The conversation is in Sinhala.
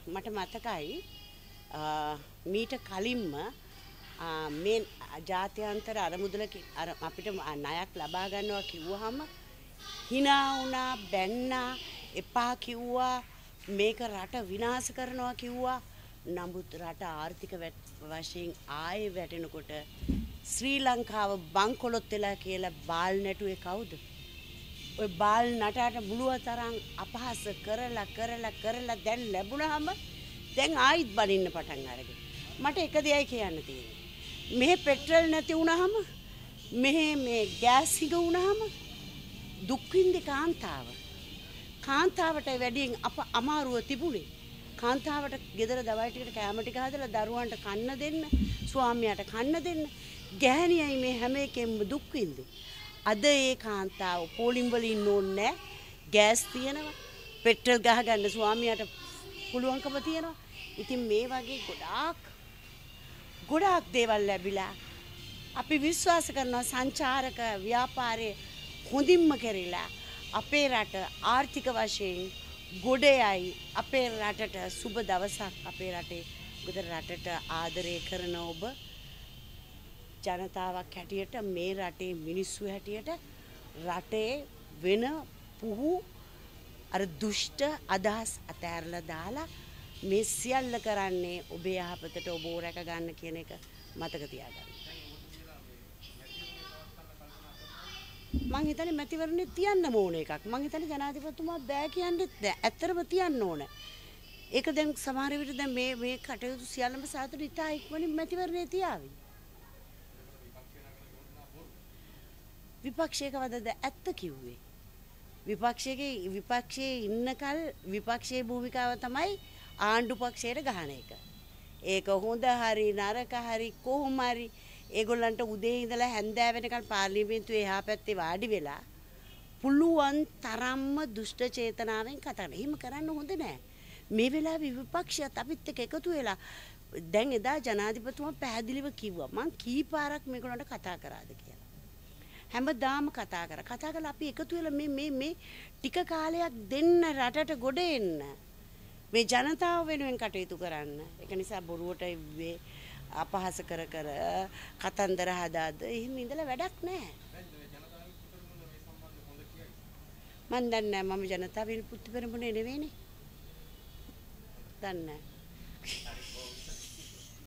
මට මතකයි මීට කලින්ම මේ ජාත්‍යන්තර අරමුදල අපිට ණයක් ලබා ගන්නවා කිව්වහම hina වුණා බැන්නා එපා කිව්වා මේක රට විනාශ කරනවා කිව්වා නමුත් රට ආර්ථික වශයෙන් ආයේ වැටෙනකොට ශ්‍රී ලංකාව බංකොලොත් වෙලා කියලා බාල් නැටුවේ කවුද? ඔය බාල් නටාට මුළුව තරම් අපහාස කරලා දැන් ලැබුණාම දැන් ආයිත් බනින්න පටන් අරගෙන මට එක දෙයයි කියන්න තියෙන්නේ. මෙහෙ පෙට්‍රල් නැති වුණාම මෙහෙ මේ ගෑස් හිග වුණාම දුක් විඳි කාන්තාවට වැඩියෙන් අමාරුව තිබුණේ. කාන්තාවට ගෙදර දවල් ටිකට කැම ටික හදලා දරුවන්ට කන්න දෙන්න, ස්වාමියාට කන්න දෙන්න. ගැහණියයි මේ හැම එකෙම දුක් විඳි. අද ඒ කාන්තාව පෝලිම් වල ඉන්න ඕනේ ගෑස් තියෙනවා, පෙට්‍රල් ගහ ගන්න ස්වාමියාට පුළුවන්කම තියෙනවා. ඉතින් මේ වගේ ගොඩාක් දේවල් ලැබිලා අපි විශ්වාස කරනවා සංචාරක ව්‍යාපාරයේ හොඳින්ම කරලා අපේ රට ආර්ථික වශයෙන් ගොඩයයි අපේ රටට සුබ දවසක් අපේ රටට ආදරය කරන ඔබ ජනතාවක් හැටියට මේ රටේ මිනිස්සු හැටියට රටේ වෙන පුහු අර දුෂ්ට අදහස් අතහැරලා දාලා මේ සියල්ල කරන්නේ ඔබේ යහපතට ඔබ රැක ගන්න කියන එක මතක තියාගන්න. මං හිතන්නේ මැතිවරණේ තියන්න ඕන එකක්. මං හිතන්නේ ජනාධිපතිතුමා බෑ කියන්නේත් නෑ. ඇත්තටම තියන්න ඕන. ඒක දැන් සමහර විට දැන් මේ කටයුතු සියල්ලම සාතුට ඉතා ඉක්මනින් මැතිවරණේ තියාවි. විපක්ෂයේ කවදද ඇත්ත කිව්වේ? විපක්ෂයේ ඉන්නකල් විපක්ෂයේ භූමිකාව තමයි ආණ්ඩු පක්ෂයට ගහන එක. ඒක හොඳ හරි නරක හරි කොහොම හරි ඒගොල්ලන්ට උදේ ඉඳලා හැන්දෑව වෙනකන් පාර්ලිමේන්තුවේ එහා පැත්තේ වාඩි වෙලා පුළුවන් තරම්ම දුෂ්ට චේතනාවෙන් කතා කරනවා. එහෙම කරන්න හොඳ නෑ. මේ වෙලාවේ විපක්ෂයත් අපිත් එක්ක එකතු වෙලා දැන් එදා ජනාධිපතිතුමා පැහැදිලිව කිව්වා මං කී පාරක් මේගොල්ලන්ට කතා කරාද කියලා. හැමදාම කතා කරලා අපි එකතු වෙලා මේ ටික කාලයක් දෙන්න රටට ගොඩ එන්න. මේ ජනතාව වෙනුවෙන් කටයුතු කරන්න. ඒක නිසා බොරුවට අපහාස කර කතන්දර හදාද එහෙම ඉඳලා වැඩක් නැහැ. මන් දන්නේ නැහැ මම ජනතාවෙන් පුත්තු පෙරමුණේ නෙවෙයිනේ. දන්නේ නැහැ.